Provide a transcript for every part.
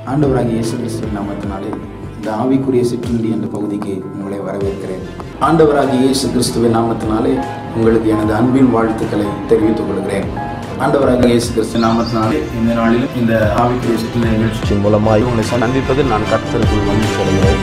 ஆண்டவராகிய இயேசு கிறிஸ்துவின் நாமத்தினாலே இந்த ஆவிக்குரிய சிற்றுண்டி என்ற பகுதிக்கு உங்களை வரவேற்கிறேன். ஆண்டவராகிய இயேசு கிறிஸ்துவின் நாமத்தினாலே உங்களுக்கு எனது அன்பின் வாழ்த்துக்களை தெரிவித்துக் கொள்கிறேன். ஆண்டவராகிய இயேசு கிறிஸ்துவின் நாமத்தினாலே இந்த நாளிலும் இந்த ஆவிக்குரிய சிற்றுண்டி நிகழ்ச்சி மூலமாக உங்களை சந்திப்பதில் நான் கர்த்தருக்குள் மகிழ்ச்சி அடைகிறேன்.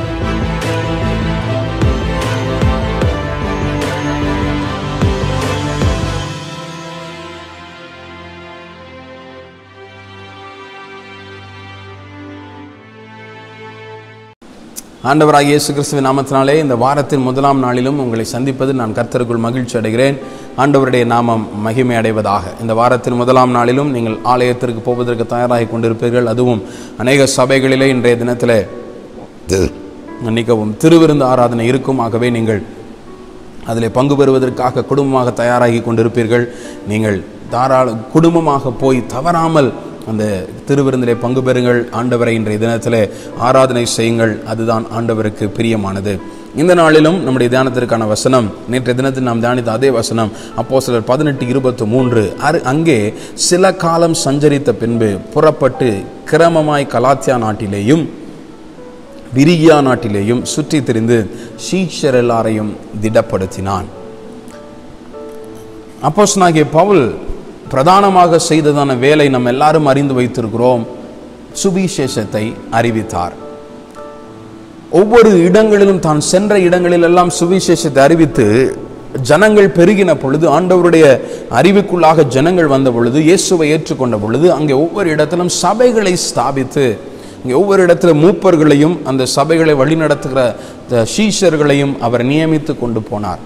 ஆண்டவராகிய இயேசு கிறிஸ்துவின் நாமத்தினாலே இந்த வாரத்தின் முதலாம் நாளிலும் உங்களை சந்திப்பது நான் கர்த்தருக்குள் மகிழ்ச்சி அடைகிறேன். ஆண்டவருடைய நாமம் மகிமை அடைவதாக. இந்த வாரத்தின் முதலாம் நாளிலும் நீங்கள் ஆலயத்திற்கு போவதற்கு தயாராகி கொண்டிருப்பீர்கள். அதுவும் அநேக சபைகளிலே இன்றைய தினத்தில் மன்னிக்கவும் திருவிருந்து ஆராதனை இருக்கும். ஆகவே நீங்கள் அதில் பங்கு பெறுவதற்காக குடும்பமாக தயாராகி கொண்டிருப்பீர்கள். நீங்கள் குடும்பமாக போய் தவறாமல் அந்த திருவிருந்திலே பங்கு பெறுங்கள். ஆண்டவரை இன்றைய தினத்தில் ஆராதனை செய்யுங்கள். அதுதான் ஆண்டவருக்கு பிரியமானது. இந்த நாளிலும் நம்முடைய தியானத்திற்கான வசனம், நேற்றைய தினத்தில் நாம் தியானித்த அதே வசனம், அப்போஸ்தலர் 18:23. அங்கே சில காலம் சஞ்சரித்த பின்பு புறப்பட்டு கிரமமாய் கலாத்தியா நாட்டிலேயும் விரிகியா நாட்டிலேயும் சுற்றி திரிந்து சீஷர் எல்லாரையும் திடப்படுத்தினான். அப்போஸ்தலனாகிய பவுல் பிரதானமாக செய்ததான வேலை நம்ம எல்லாரும் அறிந்து வைத்திருக்கிறோம். சுவிசேஷத்தை அறிவித்தார். ஒவ்வொரு இடங்களிலும் தான் சென்ற இடங்களிலெல்லாம் சுவிசேஷத்தை அறிவித்து ஜனங்கள் பெருகின பொழுது, ஆண்டவருடைய அறிவுக்குள்ளாக ஜனங்கள் வந்த பொழுது, இயேசுவை ஏற்றுக்கொண்ட பொழுது, அங்கே ஒவ்வொரு இடத்திலும் சபைகளை ஸ்தாபித்து, இங்கே ஒவ்வொரு இடத்துல மூப்பர்களையும் அந்த சபைகளை வழிநடத்துகிற சீஷர்களையும் அவர் நியமித்து கொண்டு போனார்.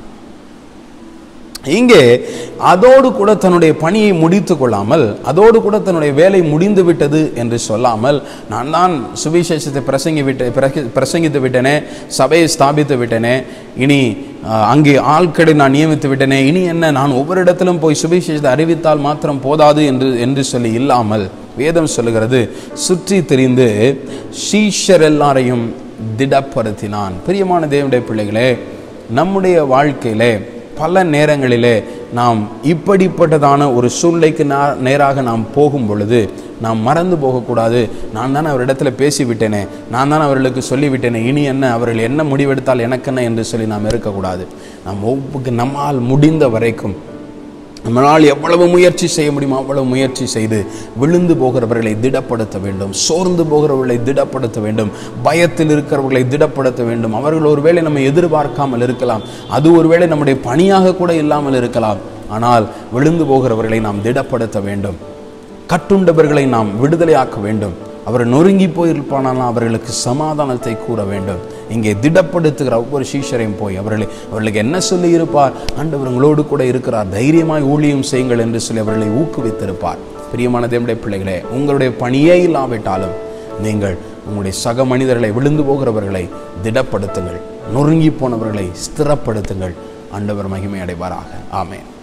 இங்கே அதோடு கூட தன்னுடைய பணியை முடித்து கொள்ளாமல், அதோடு கூட தன்னுடைய வேலை முடிந்து விட்டது என்று சொல்லாமல், நான் தான் சுவிசேஷத்தை பிரசங்கித்து விட்டேனே, சபையை ஸ்தாபித்து விட்டேனே, இனி அங்கே ஆட்களை நான் நியமித்து விட்டேனே, இனி என்ன, நான் ஒவ்வொரு இடத்திலும் போய் சுவிசேஷத்தை அறிவித்தால் மாத்திரம் போதாது என்று சொல்லி இல்லாமல், வேதம் சொல்லுகிறது, சுற்றி திரிந்து சீஷர் எல்லாரையும் திடப்படுத்தினான். பிரியமான தேவனுடைய பிள்ளைகளே, நம்முடைய வாழ்க்கையிலே பல நேரங்களிலே நாம் இப்படிப்பட்டதான ஒரு சூழ்நிலைக்கு நேராக நாம் போகும் பொழுது நாம் மறந்து போகக்கூடாது. நான் தானே அவரிடத்துல பேசிவிட்டேனே, நான் தானே அவர்களுக்கு சொல்லிவிட்டேனே, இனி என்ன, அவர்கள் என்ன முடிவெடுத்தால் எனக்கென்ன என்று சொல்லி நாம் இருக்கக்கூடாது. நம்மால் முடிந்த வரைக்கும், நம்மளால் எவ்வளவு முயற்சி செய்ய முடியுமோ அவ்வளவு முயற்சி செய்து விழுந்து போகிறவர்களை திடப்படுத்த வேண்டும், சோர்ந்து போகிறவர்களை திடப்படுத்த வேண்டும், பயத்தில் இருக்கிறவர்களை திடப்படுத்த வேண்டும். அவர்கள் ஒருவேளை நம்ம எதிர்பார்க்காமல் இருக்கலாம், அது ஒருவேளை நம்முடைய பணியாக கூட இல்லாமல் இருக்கலாம். ஆனால் விழுந்து போகிறவர்களை நாம் திடப்படுத்த வேண்டும். கட்டுண்டவர்களை நாம் விடுதலையாக்க வேண்டும். அவர் நொறுங்கி போயிருப்பானால் அவர்களுக்கு சமாதானத்தை கூற வேண்டும். இங்கே திடப்படுத்துகிற ஒவ்வொரு சீஷரையும் போய் அவர்களுக்கு என்ன சொல்லி இருப்பார்? ஆண்டவர் உங்களோடு கூட இருக்கிறார், தைரியமாய் ஊழியம் செய்யுங்கள் என்று சொல்லி அவர்களை ஊக்குவித்திருப்பார். பிரியமான தேவனுடைய பிள்ளைகளே, உங்களுடைய பணியே இல்லாவிட்டாலும் நீங்கள் உங்களுடைய சக மனிதர்களை, விழுந்து போகிறவர்களை திடப்படுத்துங்கள், நொறுங்கி போனவர்களை ஸ்திரப்படுத்துங்கள். ஆண்டவர் மகிமை அடைவாராக. ஆமென்.